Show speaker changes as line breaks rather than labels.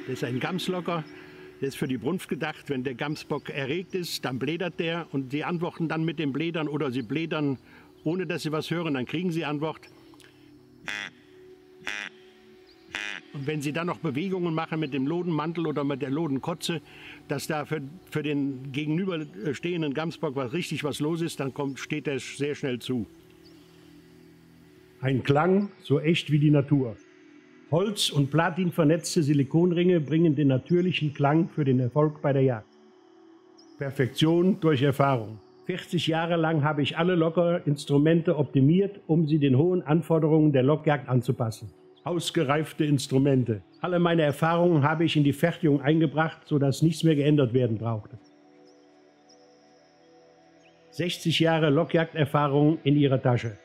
Das ist ein Gamslocker. Der ist für die Brunft gedacht. Wenn der Gamsbock erregt ist, dann blädert der und sie antworten dann mit dem Blädern oder sie blädern, ohne dass sie was hören, dann kriegen sie Antwort. Und wenn sie dann noch Bewegungen machen mit dem Lodenmantel oder mit der Lodenkotze, dass da für den gegenüberstehenden Gamsbock richtig was los ist, dann steht er sehr schnell zu.
Ein Klang so echt wie die Natur. Holz- und Platin vernetzte Silikonringe bringen den natürlichen Klang für den Erfolg bei der Jagd. Perfektion durch Erfahrung. 40 Jahre lang habe ich alle Lockerinstrumente optimiert, um sie den hohen Anforderungen der Lockjagd anzupassen. Ausgereifte Instrumente. Alle meine Erfahrungen habe ich in die Fertigung eingebracht, sodass nichts mehr geändert werden brauchte. 60 Jahre Lockjagderfahrung in ihrer Tasche.